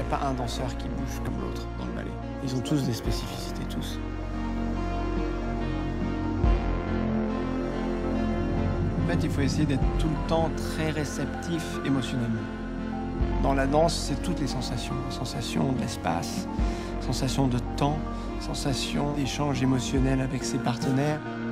pas un danseur qui bouge comme l'autre dans le ballet. Ils ont tous des spécificités, tous. En fait, il faut essayer d'être tout le temps très réceptif émotionnellement. Dans la danse, c'est toutes les sensations. Sensation de l'espace, sensation de temps, sensation d'échange émotionnel avec ses partenaires.